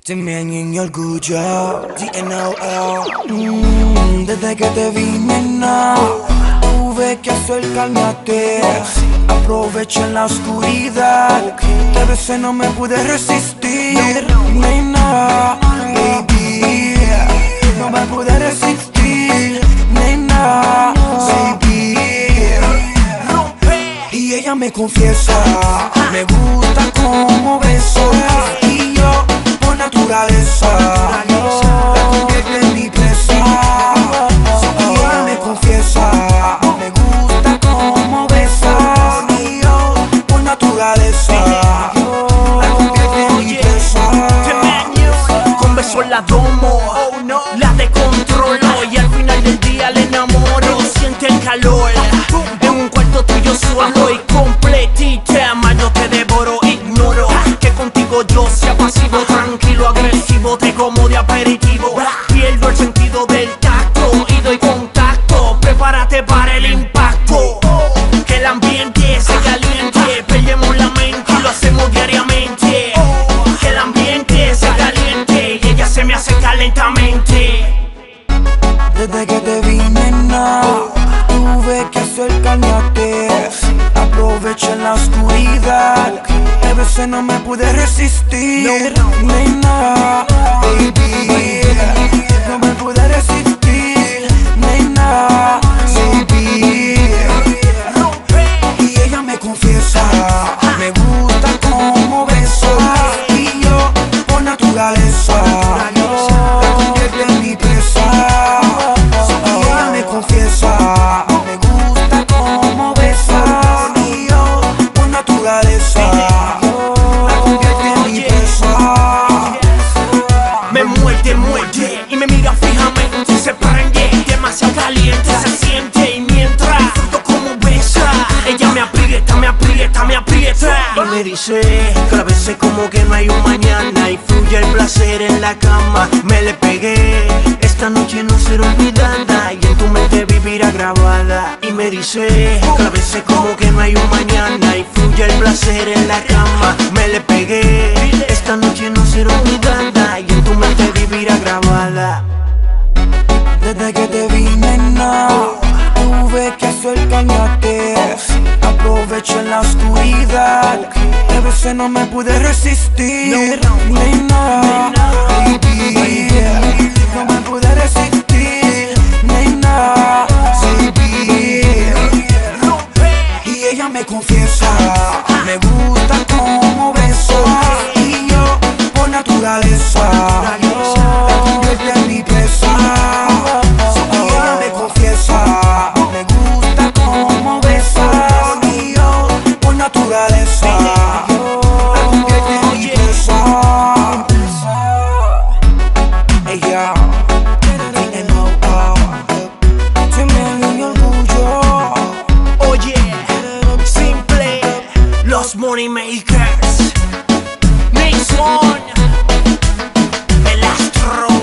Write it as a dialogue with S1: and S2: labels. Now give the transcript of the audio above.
S1: También en mi orgullo, desde que te vi, nena, tuve que acercarme a ti. Aproveché en la oscuridad, a veces no me pude resistir, nena, baby. No me pude resistir, nena, baby. Y ella me confiesa, me gusta como besa. Y yo, por naturaleza, la convierte en mi presa. Y ella me confiesa, me gusta como besa. Y yo, por naturaleza, la convierte en mi presa.
S2: Con besos la domo, la descontrolo y al final del día le enamoro. Siente el calor en un cuarto tuyo solo y completita. Más yo te devoro, ignoro que contigo yo sea pasivo, tranquilo, agresivo, te como de aperitivo. Pierdo el sentido del tacto y doy contacto. Prepárate para el impacto, que el ambiente se caliente. Perdemos la mente y lo hacemos diariamente. Que el ambiente se caliente y ella se me acerca lentamente.
S1: Desde que te vi, nena, tuve que acercarme a ti. Aproveché en la oscuridad, a veces no me pude resistir, nena, baby. No me pude resistir, nena, baby. Y ella me confiesa, me gusta como besa. Y yo, por naturaleza, la convierte en mi presa. Y ella me confiesa, me gusta como besa. Y yo, por naturaleza, la convierte en mi presa.
S2: Me muerde y me mira fijamente. Se prende, demasiado caliente se siente. Y mientras disfruto como besa, ella me aprieta, me aprieta, me aprieta. Y me dice que a veces como que no hay un mañana. Y fluye el placer en la cama. Me le pegué, esta noche no será olvidada. Y en tu mente vivirá grabada. Y me dice que a veces como que no hay un mañana. Y fluye el placer en la cama. Me le pegué, esta noche no será olvidada. Y en tu mente vivirá grabada.
S1: Desde que te vi, nena, tuve que acercarme a ti. Aproveché en la oscuridad, a veces no me pude resistir, nena, baby. No me pude resistir, nena, baby. Y ella me confiesa, me gusta como besa. Y yo, por naturaleza, la convierte en mi presa. Y ella me confiesa, me gusta como besa. Y yo, por naturaleza, la convierte en mi presa. Ella, también en mi orgullo.
S2: Oye, simple, los money makers. Mason, el astro.